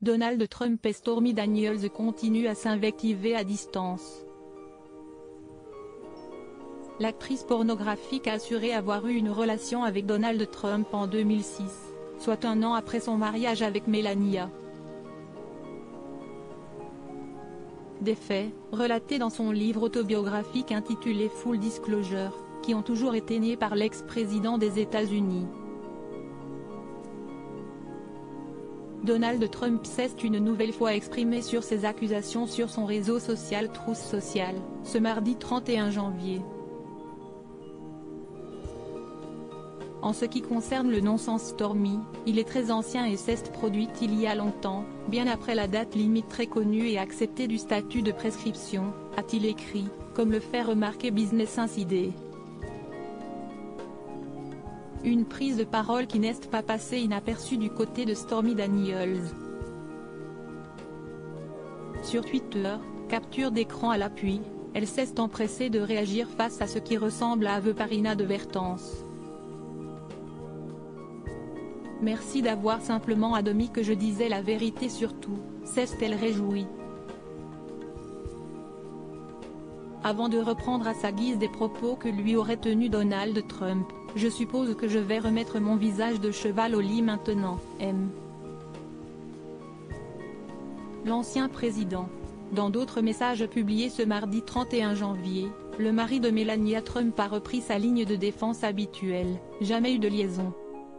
Donald Trump et Stormy Daniels continuent à s'invectiver à distance. L'actrice pornographique a assuré avoir eu une relation avec Donald Trump en 2006, soit un an après son mariage avec Melania. Des faits, relatés dans son livre autobiographique intitulé Full Disclosure, qui ont toujours été niés par l'ex-président des États-Unis. Donald Trump s'est une nouvelle fois exprimé sur ces accusations sur son réseau social Truth Social, ce mardi 31 janvier. En ce qui concerne le non-sens Stormy, il est très ancien et s'est produit il y a longtemps, bien après la date limite très connue et acceptée du statut de prescription, a-t-il écrit, comme le fait remarquer Business Insider. Une prise de parole qui n'est pas passée inaperçue du côté de Stormy Daniels. Sur Twitter, capture d'écran à l'appui, elle s'est empressée de réagir face à ce qui ressemble à aveu par inadvertance. Merci d'avoir simplement admis que je disais la vérité sur tout, s'est-elle réjouie. Avant de reprendre à sa guise des propos que lui aurait tenus Donald Trump, je suppose que je vais remettre mon visage de cheval au lit maintenant, l'ancien président. Dans d'autres messages publiés ce mardi 31 janvier, le mari de Melania Trump a repris sa ligne de défense habituelle, jamais eu de liaison.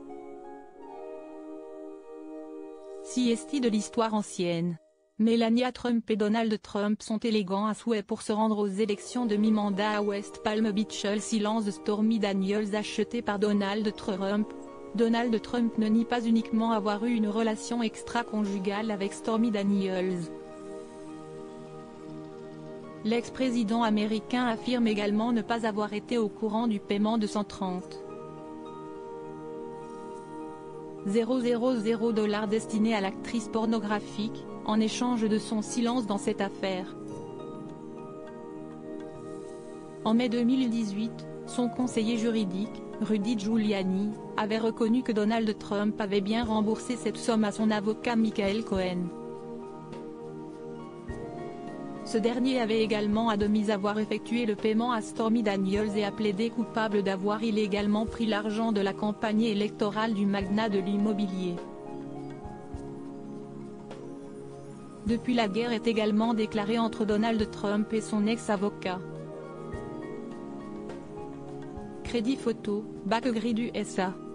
Siesti de l'histoire ancienne. Melania Trump et Donald Trump sont élégants à souhait pour se rendre aux élections de mi-mandat à West Palm Beach. Le silence de Stormy Daniels acheté par Donald Trump. Donald Trump ne nie pas uniquement avoir eu une relation extra-conjugale avec Stormy Daniels. L'ex-président américain affirme également ne pas avoir été au courant du paiement de 130 000 $ destiné à l'actrice pornographique, en échange de son silence dans cette affaire. En mai 2018, son conseiller juridique, Rudy Giuliani, avait reconnu que Donald Trump avait bien remboursé cette somme à son avocat Michael Cohen. Ce dernier avait également admis avoir effectué le paiement à Stormy Daniels et a plaidé coupable d'avoir illégalement pris l'argent de la campagne électorale du magnat de l'immobilier. Depuis, la guerre est également déclarée entre Donald Trump et son ex-avocat. Crédit photo, Bac Gris du SA.